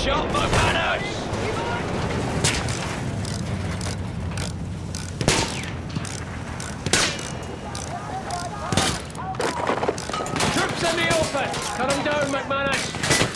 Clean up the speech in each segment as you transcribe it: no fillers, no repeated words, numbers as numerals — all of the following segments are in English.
shot, McManus! Troops in the open! Cut them down, McManus!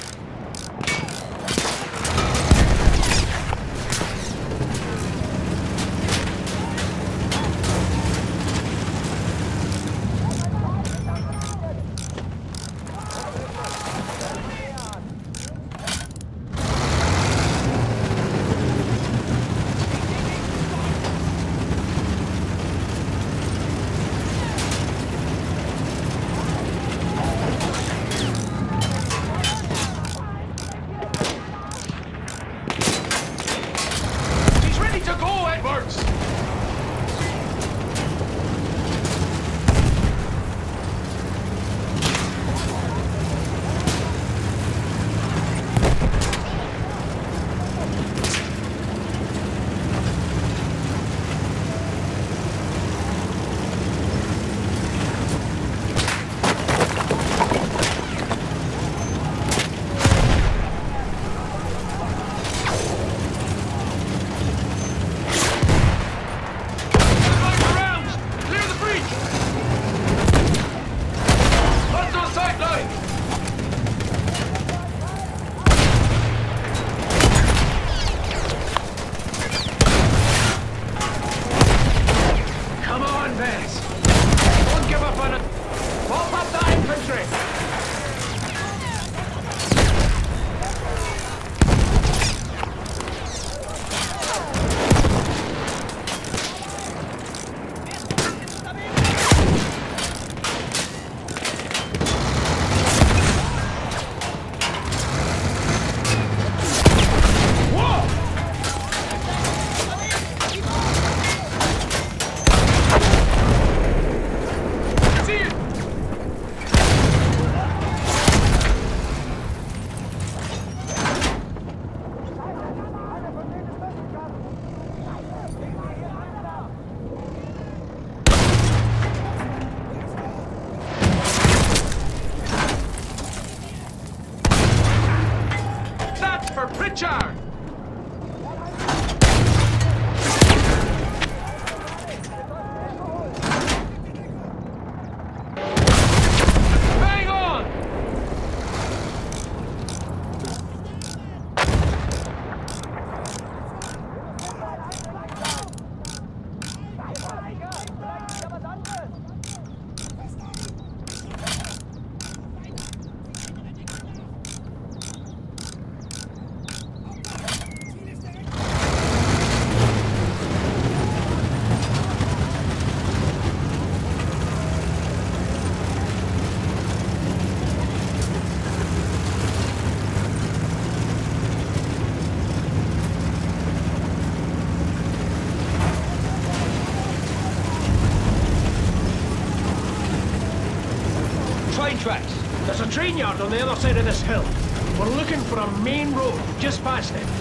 Tracks. There's a train yard on the other side of this hill. We're looking for a main road just past it.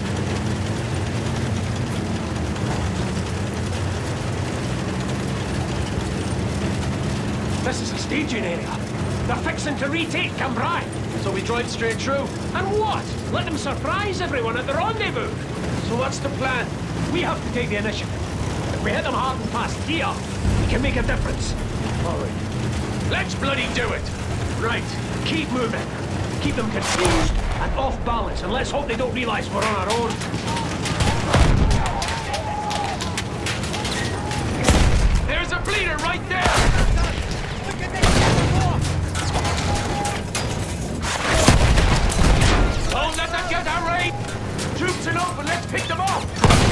This is a staging area. They're fixing to retake Cambrai. So we drive straight through? And what? Let them surprise everyone at the rendezvous. So what's the plan? We have to take the initiative. If we hit them hard and fast here, we can make a difference. All right. Let's bloody do it! Right, keep moving. Keep them confused and off balance, and let's hope they don't realize we're on our own. There's a bleeder right there! Don't let them get our raid! Troops in open, let's pick them off!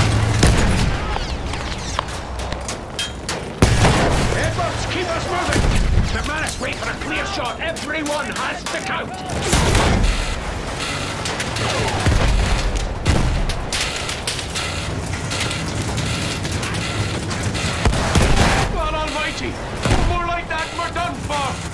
Edwards, keep us moving! McManus, wait for a clear shot. Everyone has to count. God almighty! More like that and we're done for!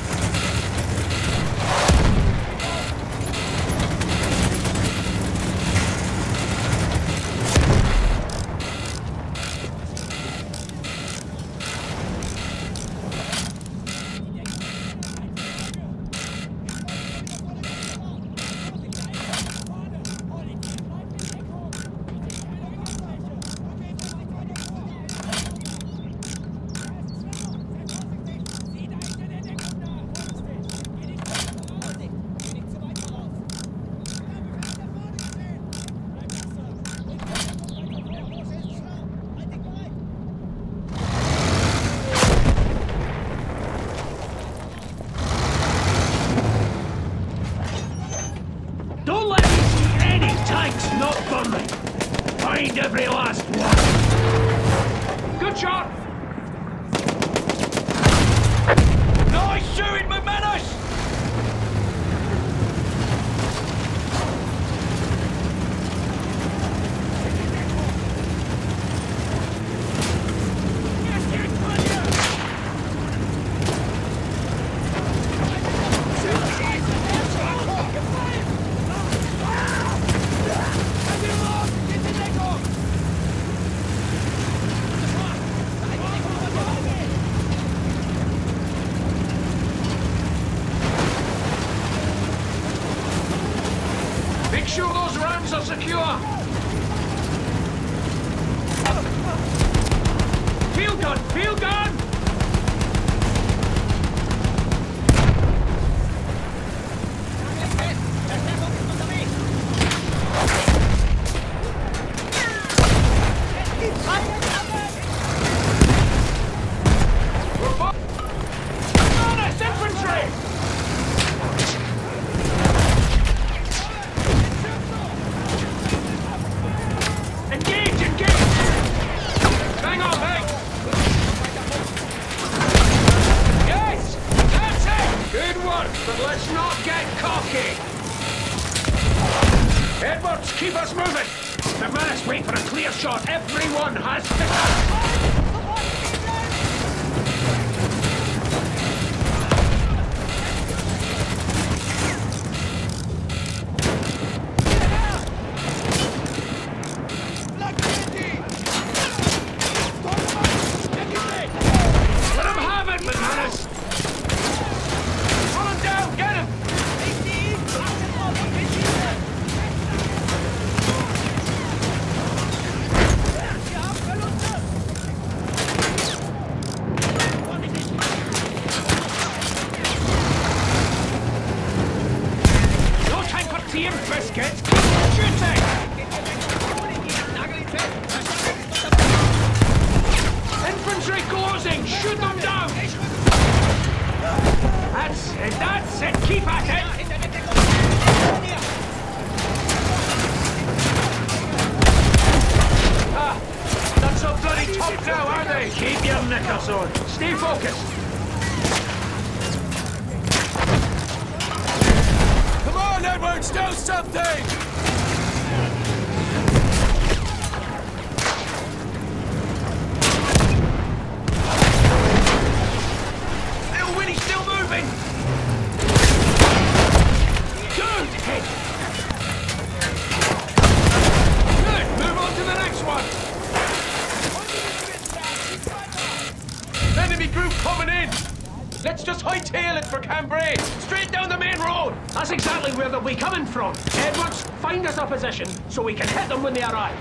Not burning. Find every last one. Good shot. Nice shooting, McManus! Make sure those rams are secure! Field gun! Field gun! Bonus infantry! Engage! Engage! Bang on, bang! Yes! That's it! Good work, but let's not get cocky! Edwards, keep us moving! McManus, wait for a clear shot! Everyone has to... Let him have it, McManus! Pull him down, get him! No time for tea and biscuits! Keep shooting! Infantry closing! Shoot them down! That's it, that's it! Keep at it! Ah, not so bloody top now, are they? Keep your knickers on. Stay focused. Come on, Edwards, do something! Little Winnie's still moving! Good hit! Good, move on to the next one! Enemy group coming in! Let's just hightail it for Cambrai! Straight down the main road! That's exactly where they'll be coming from. Edwards, find us a position so we can hit them when they arrive.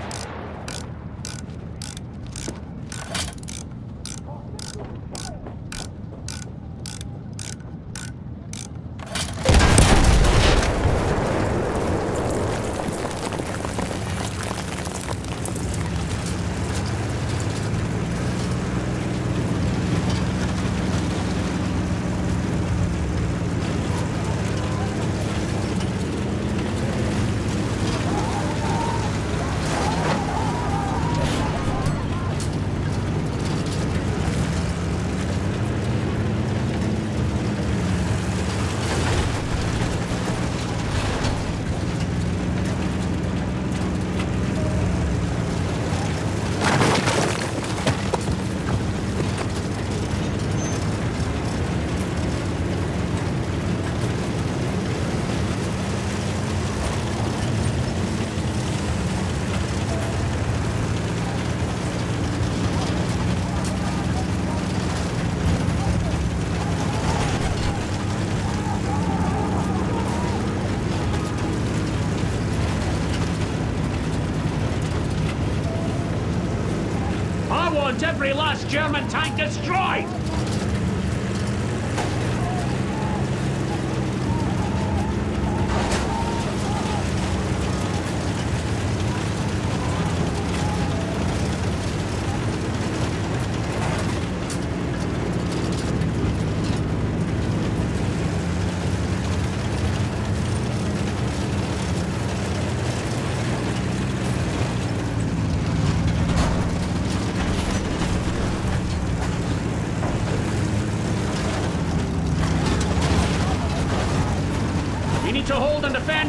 I want every last German tank destroyed!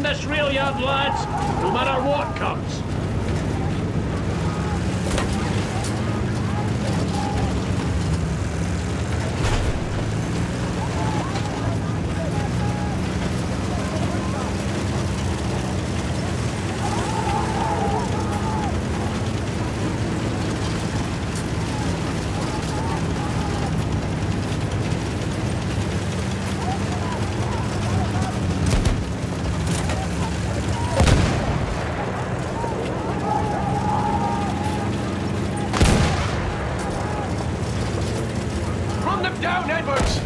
this rail yard, lads, no matter what comes. Down, Edwards!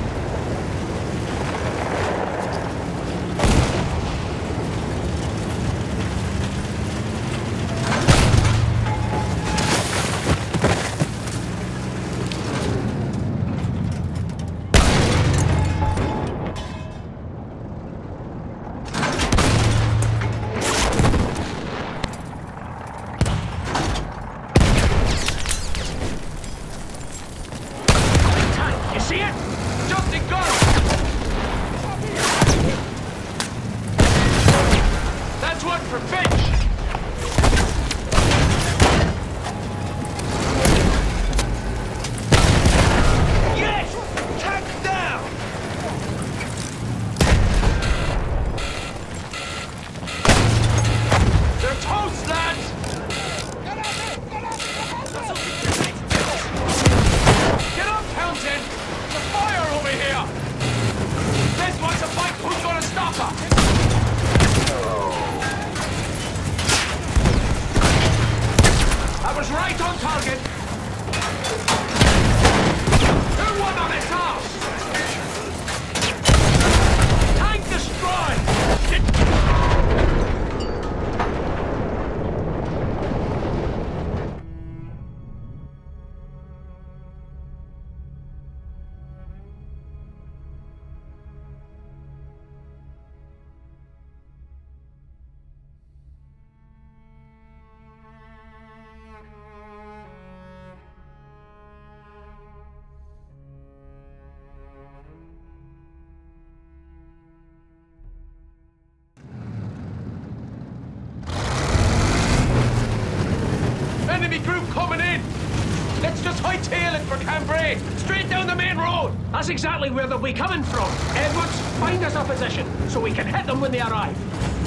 Enemy group coming in! Let's just hightail it for Cambrai! Straight down the main road! That's exactly where they'll be coming from. Edwards, find us a position so we can hit them when they arrive.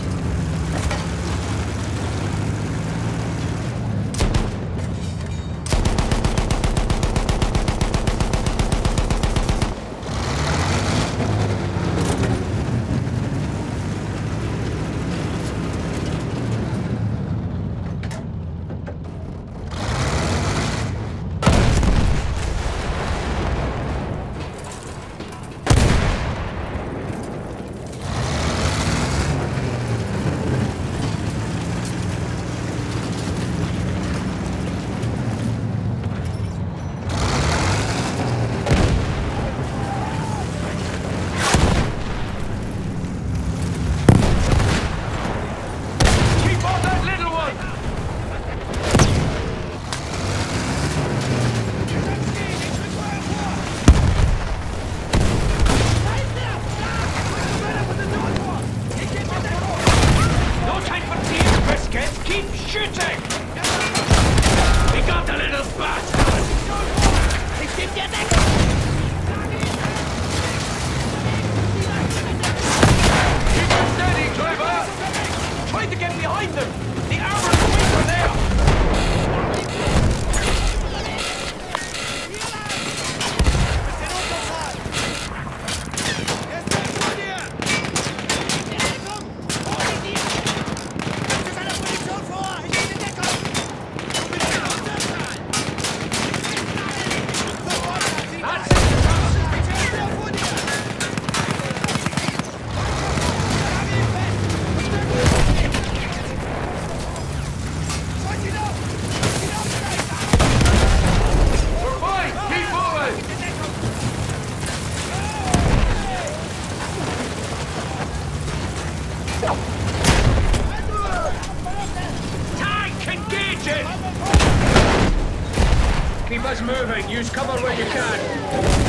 Keep us moving. Use cover where you can.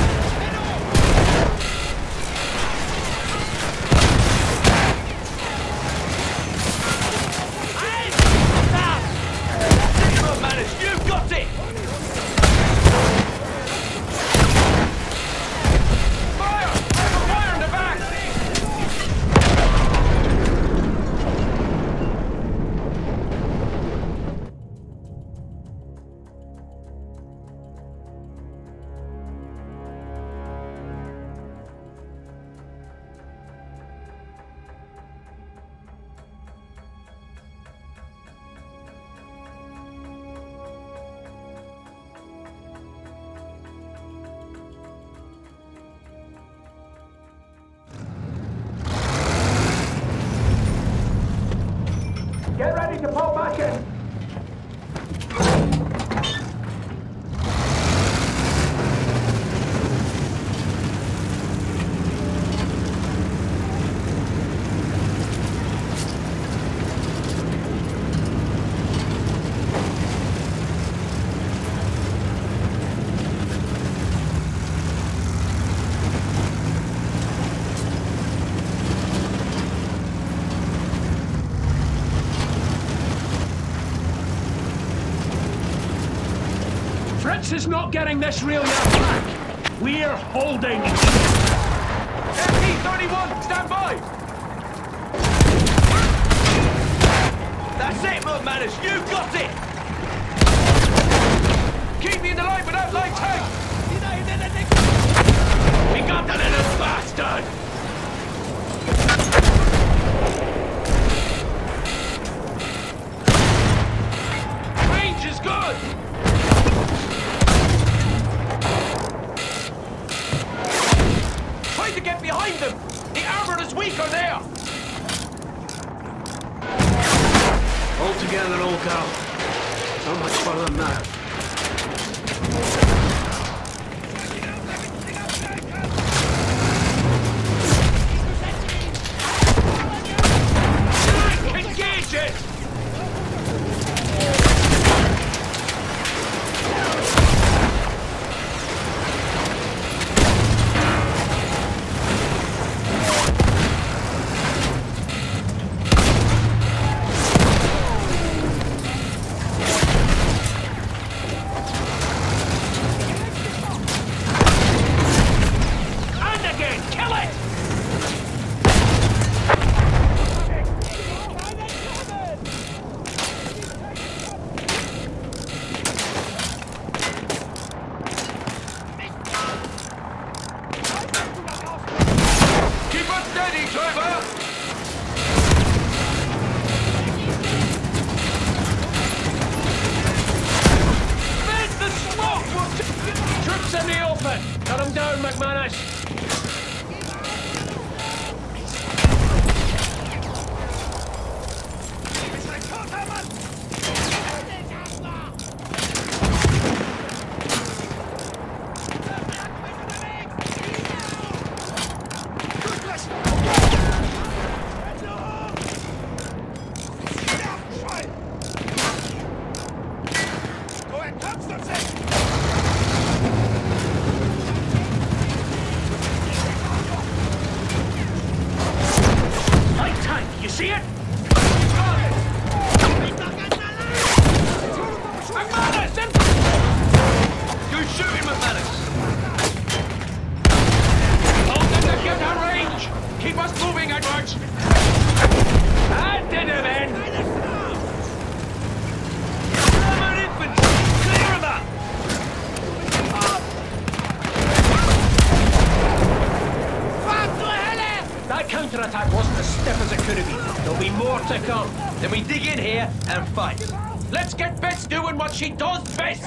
Get ready to fall back in. Fritz is not getting this rail yard back. We're holding. FP-31, stand by! That's it, McManus, you got it! Keep me in the line without light tank! We got the little bastard! Range is good! Try to get behind them! The armor is weaker there! All together, old gal. Not much further now. Engage it! Cut him down, McManus! See it? McManus! You shoot him, McManus! Hold them to get our range! Keep us moving, Edwards! And did him in! German infantry! Clear of that! That counterattack wasn't as stiff as it could have been. There'll be more to come. Then we dig in here and fight. Let's get Bess doing what she does best!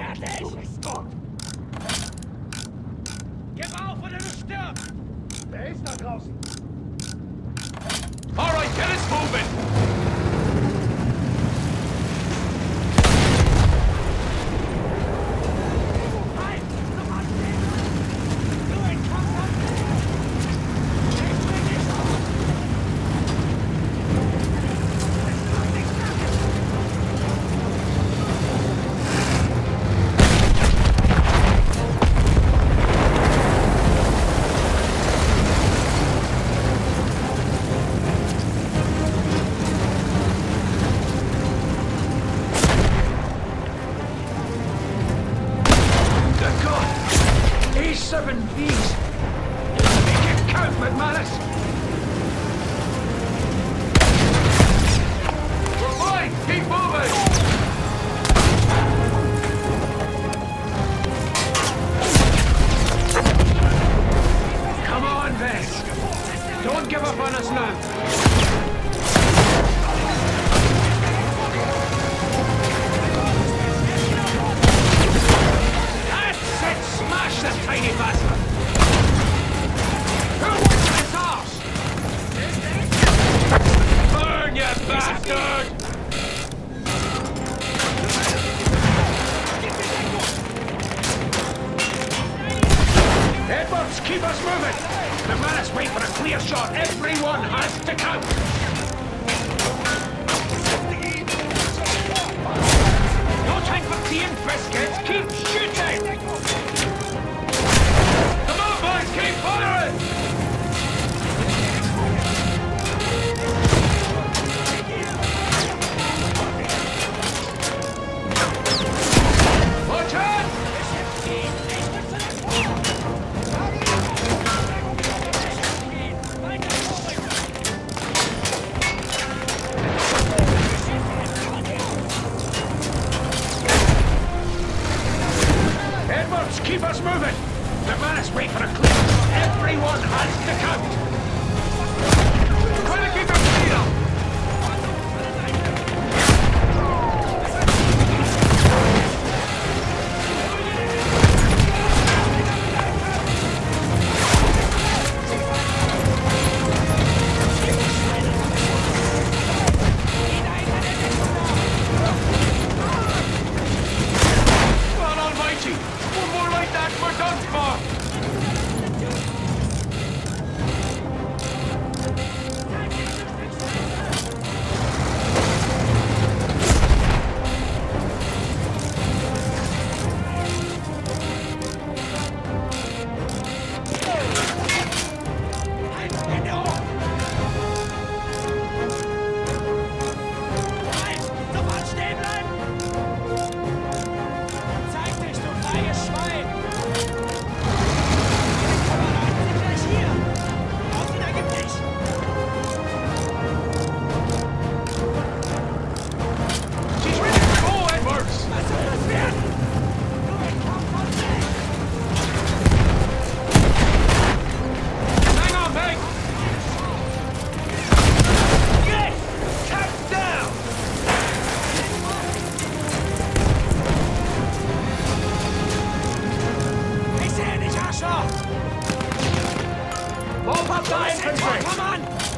Gib auf oder du stirbst! Wer ist da draußen? All right, get us moving! moving! The man's wait for a clear shot. Everyone has to count! No time for tea and biscuits. Keep shooting! Come on, boys, keep firing! Watch out! Edwards, keep us moving! The man's wait for a clear shot. Everyone has to count! Try to keep your feet up! God almighty! One more like that, we're done for! She's ready to go, Edwards! Hang on, Meg! Yes! Tap down! Ich sehe dich, Arschloch! Mop up the infantry! Come on!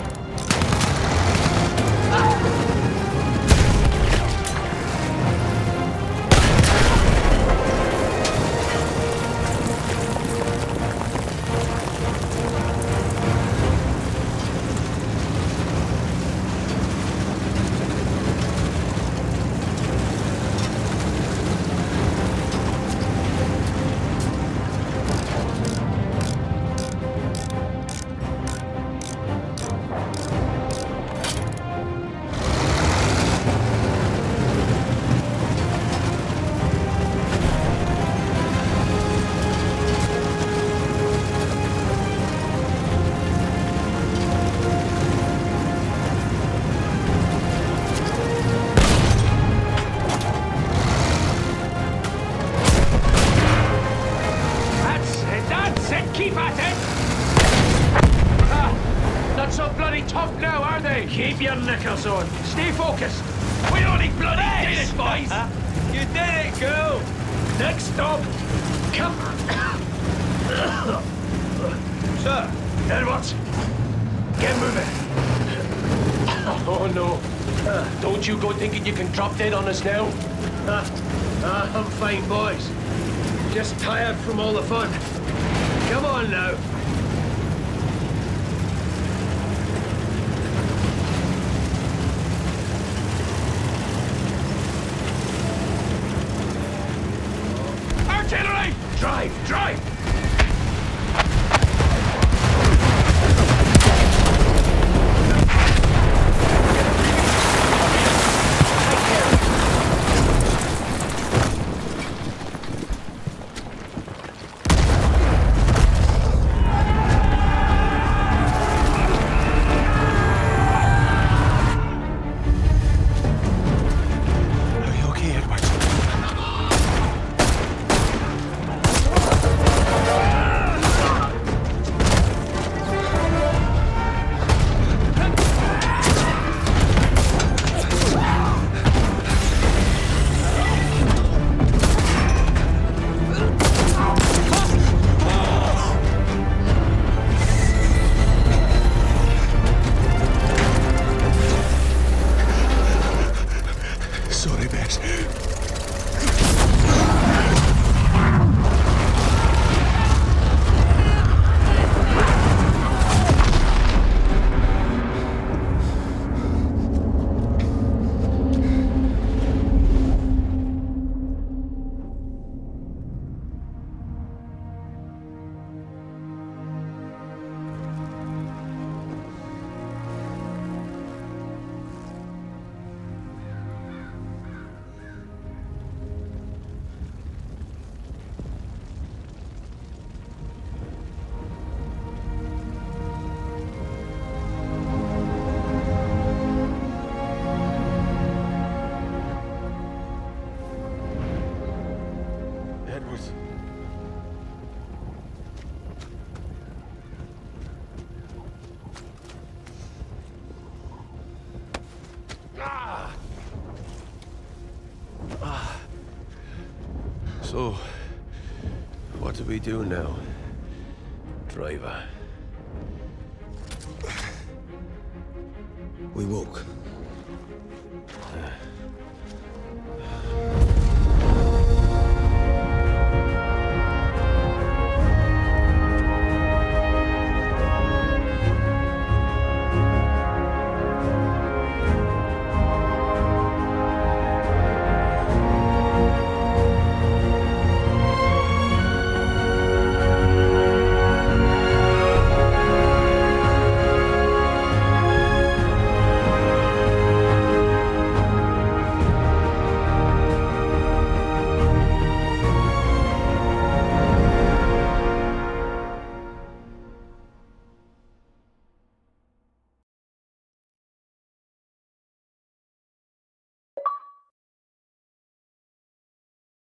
That's it! Keep at it! Not so bloody tough now, are they? Keep your knickers on. Stay focused. We only bloody did it, boys! You did it, girl! Next stop! Come Sir, Edwards, get moving. Oh no. Don't you go thinking you can drop dead on us now? I'm fine, boys. Just tired from all the fun. Come on now. Artillery! Drive, drive! So, what do we do now, driver? We walk.